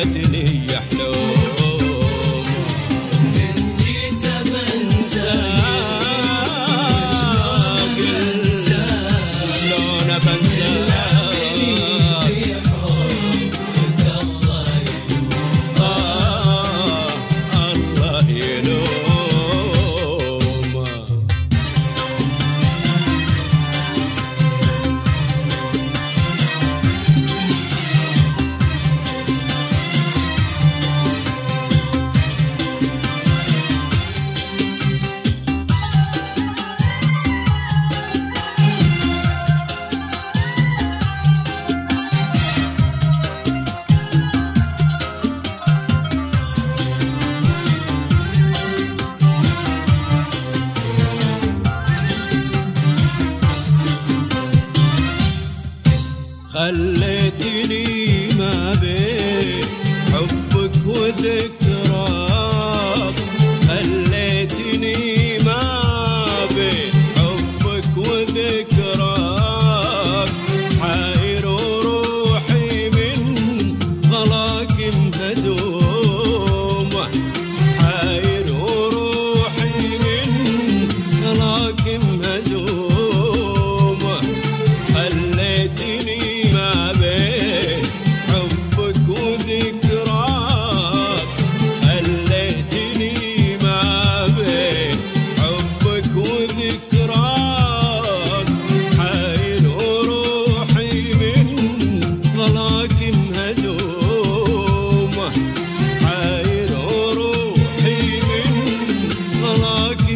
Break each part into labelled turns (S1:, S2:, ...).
S1: خلتني حلوم
S2: إن جيت بنساك
S1: شلون بنساك الله يلوم خليتني ما بين حبك وذكراك خليتني ما بين حبك وذكراك حاير وروحي من غلاك مهزومة حاير وروحي من غلاك مهزومة خليتني ما بين حبك وذكراك خليتني ما بين حبك وذكراك حاير وروحي من غلاك مهزومة حاير وروحي من غلاك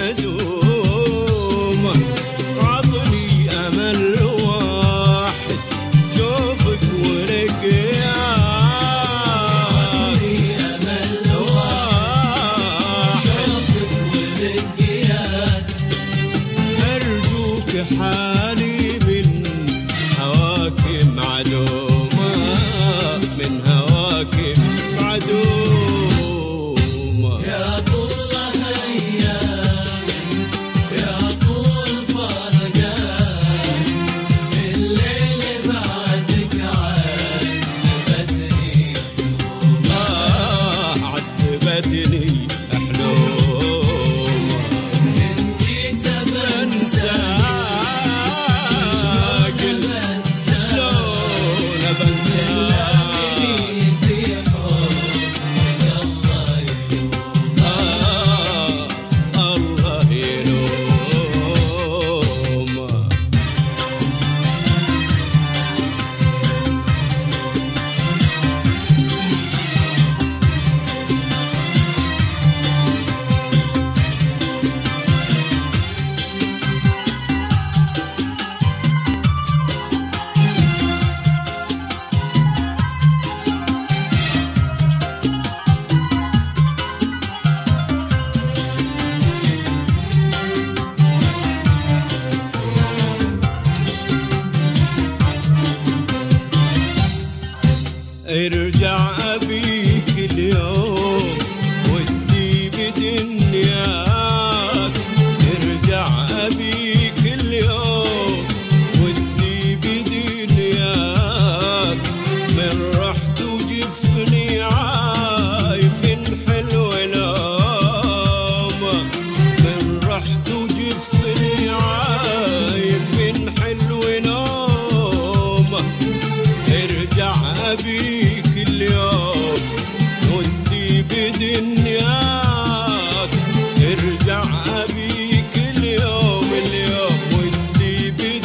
S1: مهزومة عطني أمل واحد شوفك ولقياك
S2: أمل واحد شوفك ولقياك
S1: أرجوك حالي من هواك معدومة من هواك معدومة
S2: يا طول أيام يا طول فرقان الليل بعدك عذبتني
S1: عذبتني حلوم
S2: إن جيت بنساك
S1: شلون بنساك
S2: في حبك
S1: الله يلوم ارجع أبيك اليوم ودي بدنياك ارجع أبيك اليوم ودي بدنياك من رحت وجفني عايف حلو نومة من رحت وجفني عايف حلو نومة ارجع أبيك اليوم ودي بدنياك ارجع أبيك اليوم ودي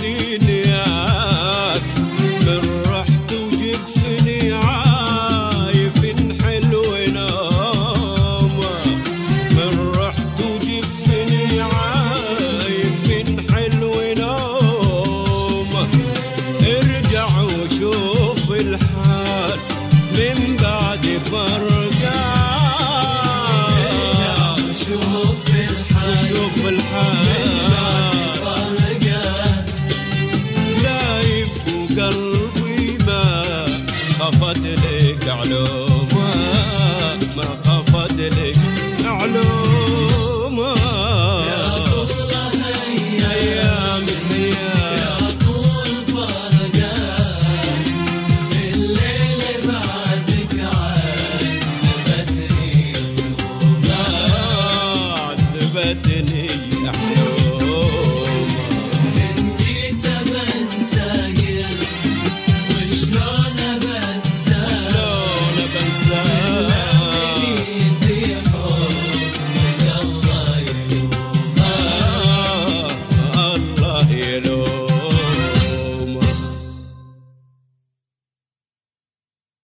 S1: بدنياك من رحت وجفني عايف حلو نومة من رحت وجفني عايف حلو نومة ارجع وشوف الحال من بعد فرق